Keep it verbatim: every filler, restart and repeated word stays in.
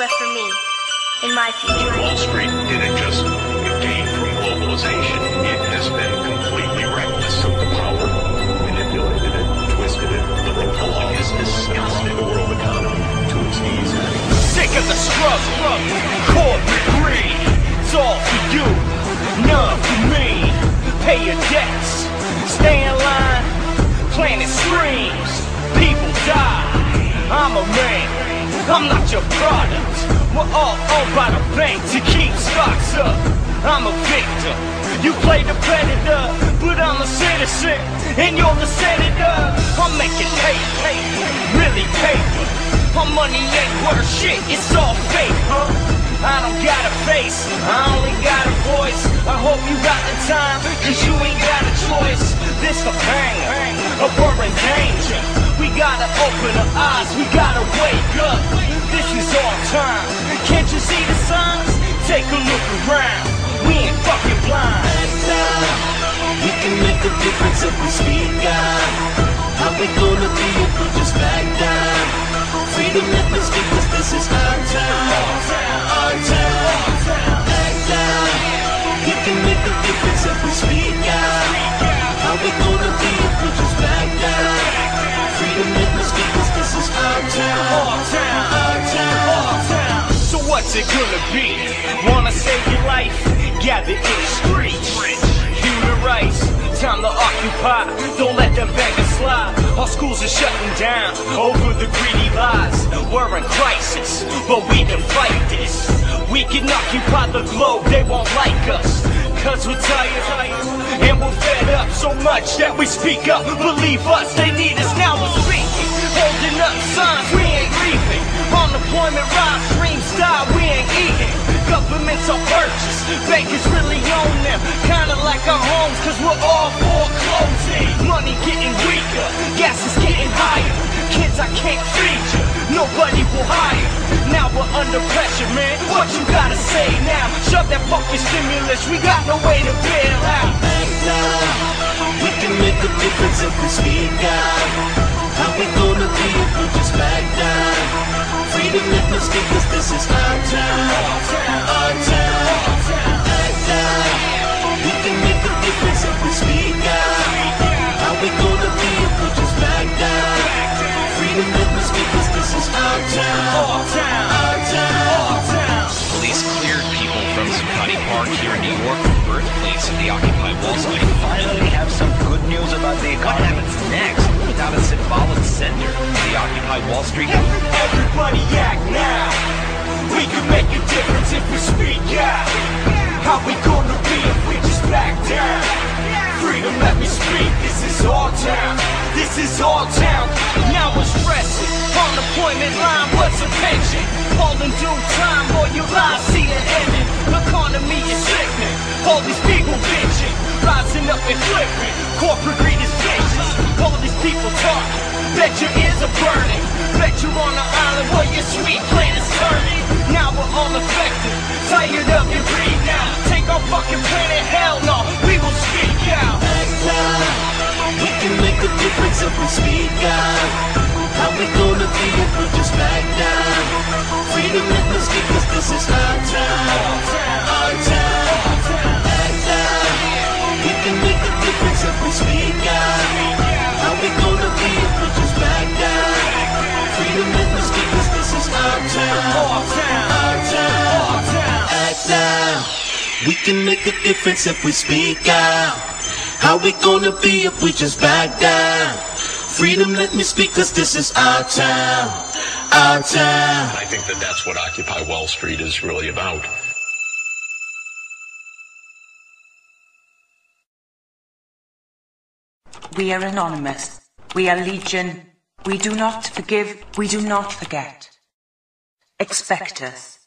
but for me, in my future. Wall Street didn't just gain from globalization. It has been completely reckless of the power, manipulated it, twisted it, liberal business, and brought the world economy to its knees. Sick of the struggle, corporate greed. It's all for you, none for me. Pay your debts, stay in line, planting streams. People die, I'm a man, I'm not your product. We're all owned by the bank to keep stocks up. I'm a victim, you play the predator, but I'm a citizen, and you're the senator. I'm making paper, really paper. My money ain't worth shit, it's all fake, huh? I don't got a face, I only got a voice. I hope you got the time, cause you ain't got a choice. This a banger, a we're in danger. We gotta open our eyes, we gotta wake up. This is our time, can't you see the signs? Take a look around, we ain't fucking blind. We can make a difference if we speak out. How we gonna be if we just back down? Freedom, let me speak, cause this is our town. Our town, back down. We can make a difference if we speak out. How we gonna be if we just back down? Freedom, let me speak, cause this is our town. Our town, our town, our town. So what's it gonna be? Wanna save your life? Gather in the streets. Human rights, time to occupy. Don't let them beggars slide. Our schools are shutting down over the greedy lies. We're in crisis, but we can fight this. We can occupy the globe, they won't like us. Cause we're tired, and we're fed up so much that we speak up. Believe us, they need us, now we're speaking. Holding up signs, we ain't leaving. Unemployment rise, dreams die, we ain't eating. Governments are purchased, bankers really own them. Kinda like our homes, cause we're all foreclosing. Money getting weaker, gas is getting higher. Kids, I can't feed you, nobody will hire. Now we're under pressure, man, what you gotta say now? Shove that fucking stimulus, we got no way to bail out. Back down. We can make a difference if we speak out. How we gonna be if we just back down? Freedom, let me speak, cause this is our town. Our town, back down. We can make a difference if we speak out. How we gonna be if we just back down? Freedom, let me speak, cause this is our town. Our town, our town, our town. Police cleared people from Zuccotti Park here in New York, the birthplace of the Occupy Wall Street. We finally have some good news about the economy. What happens next? Without a symbolic center, the Occupy Wall Street. Everybody act now. We can make a difference if we speak out. How we gonna be if we just back down? Freedom, let me speak, this is our town. This is our town. Now we're stressing. Unemployment line, what's a pension? All in due time, boy, your lives see an ending. The economy is sickening. All these people bitching, rising up and flipping. Corporate greed is vicious. All these people talking, bet your ears are burning. Bet you're on an island where your sweet plan is turning. Now we're all affected, tired of your greed now. Take our fucking planet, hell no, we will speak out. Back down. We can make a difference if we speak out. How we gonna be if we just back down? Freedom, let me speak, cause this is our town. Our town, back down. We can make a difference if we speak out. How we gonna be if we just back down? Freedom, let me speak, cause this is our town. Our town, back down. We can make a difference if we speak out. How we gonna be if we just back down? Freedom, let me speak, cause this is our town. Our town. I think that that's what Occupy Wall Street is really about. We are anonymous. We are legion. We do not forgive. We do not forget. Expect us.